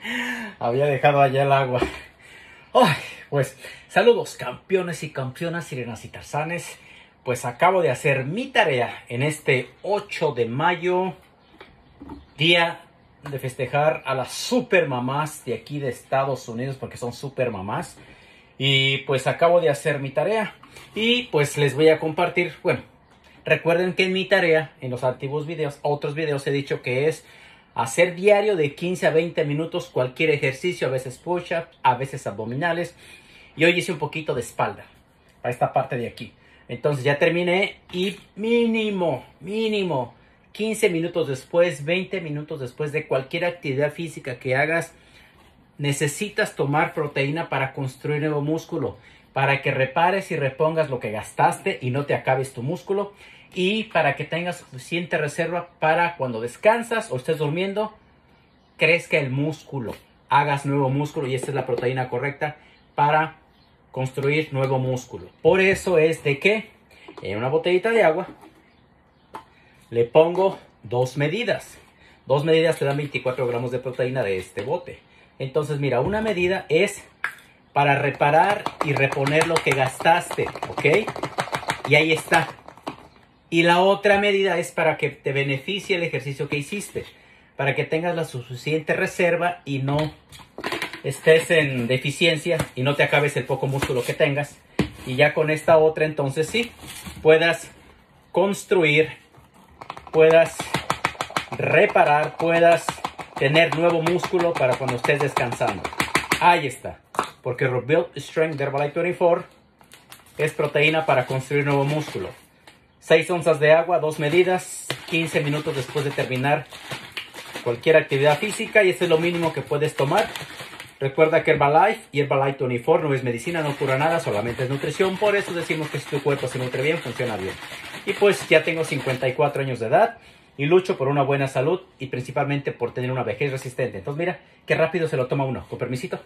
Había dejado allá el agua. Ay, pues saludos campeones y campeonas, sirenas y tarzanes. Pues acabo de hacer mi tarea en este 8 de mayo, día de festejar a las super mamás de aquí de Estados Unidos, porque son super mamás. Y pues acabo de hacer mi tarea y pues les voy a compartir. Bueno, recuerden que en mi tarea, en los antiguos videos, otros videos he dicho que es hacer diario de 15 a 20 minutos cualquier ejercicio, a veces push-up, a veces abdominales. Y hoy hice un poquito de espalda, para esta parte de aquí. Entonces ya terminé y mínimo 15 minutos después, 20 minutos después de cualquier actividad física que hagas, necesitas tomar proteína para construir nuevo músculo, para que repares y repongas lo que gastaste y no te acabes tu músculo, y para que tengas suficiente reserva para cuando descansas o estés durmiendo, crezca el músculo, hagas nuevo músculo, y esta es la proteína correcta para construir nuevo músculo. Por eso es de que en una botellita de agua le pongo dos medidas. Dos medidas te dan 24 gramos de proteína de este bote. Entonces, mira, una medida es para reparar y reponer lo que gastaste, ¿ok? Y ahí está. Y la otra medida es para que te beneficie el ejercicio que hiciste, para que tengas la suficiente reserva y no estés en deficiencia y no te acabes el poco músculo que tengas. Y ya con esta otra, entonces sí, puedas construir, puedas reparar, puedas tener nuevo músculo para cuando estés descansando. Ahí está. Porque Rebuild Strength de Herbalife 24 es proteína para construir nuevo músculo. 6 onzas de agua, 2 medidas, 15 minutos después de terminar cualquier actividad física, y eso es lo mínimo que puedes tomar. Recuerda que Herbalife y Herbalife 24 no es medicina, no cura nada, solamente es nutrición. Por eso decimos que si tu cuerpo se nutre bien, funciona bien. Y pues ya tengo 54 años de edad y lucho por una buena salud y principalmente por tener una vejez resistente. Entonces mira qué rápido se lo toma uno. Con permisito.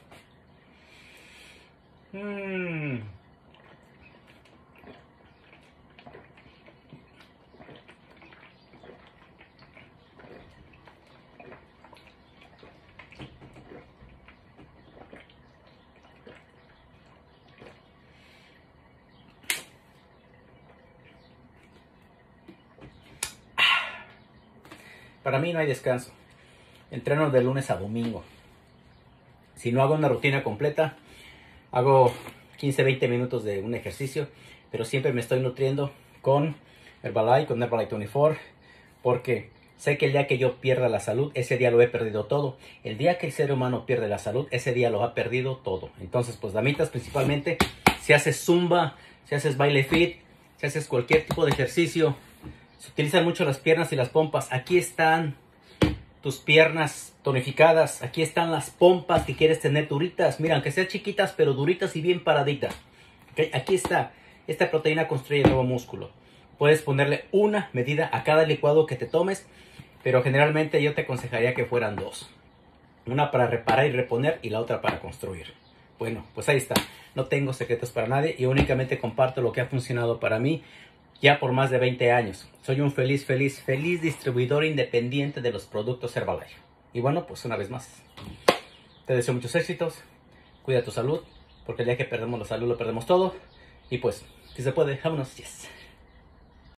Para mí no hay descanso. Entreno de lunes a domingo. Si no hago una rutina completa, hago 15-20 minutos de un ejercicio, pero siempre me estoy nutriendo con Herbalife, con Herbalife 24, porque sé que el día que yo pierda la salud, ese día lo he perdido todo. El día que el ser humano pierde la salud, ese día lo ha perdido todo. Entonces, pues damitas, principalmente, si haces zumba, si haces baile fit, si haces cualquier tipo de ejercicio, se utilizan mucho las piernas y las pompas. Aquí están tus piernas tonificadas. Aquí están las pompas que quieres tener duritas. Mira, aunque sean chiquitas, pero duritas y bien paraditas. ¿Okay? Aquí está. Esta proteína construye nuevo músculo. Puedes ponerle una medida a cada licuado que te tomes, pero generalmente yo te aconsejaría que fueran dos. Una para reparar y reponer y la otra para construir. Bueno, pues ahí está. No tengo secretos para nadie y únicamente comparto lo que ha funcionado para mí ya por más de 20 años. Soy un feliz distribuidor independiente de los productos Herbalife. Y bueno, pues una vez más, te deseo muchos éxitos. Cuida tu salud, porque el día que perdemos la salud lo perdemos todo. Y pues, si se puede, vámonos. Yes.